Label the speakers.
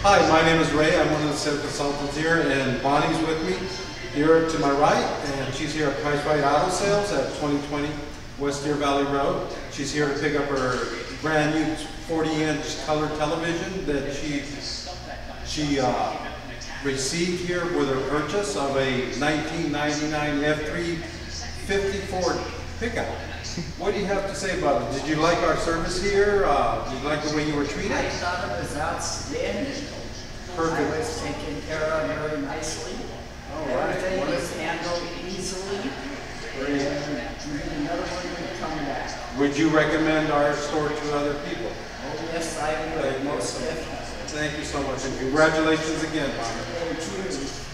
Speaker 1: Hi, my name is Ray. I'm one of the sales consultants here, and Bonnie's with me here to my right, and she's here at Price Right Auto Sales at 2020 West Deer Valley Road. She's here to pick up her brand new 40-inch color television that she received here with her purchase of a 1999 F350 Ford pickup. What do you have to say about it? Did you like our service here? Did you like the way you were treated?
Speaker 2: I thought it was outstanding.
Speaker 1: Perfect.
Speaker 2: I was taken care of very nicely.
Speaker 1: All right.
Speaker 2: Everything was handled easily.
Speaker 1: Great.
Speaker 2: And another one would come back.
Speaker 1: Would you recommend our store to other people?
Speaker 2: Oh yes, I would, most definitely.
Speaker 1: Thank you so much, and congratulations again, Bonnie.
Speaker 2: Thank you.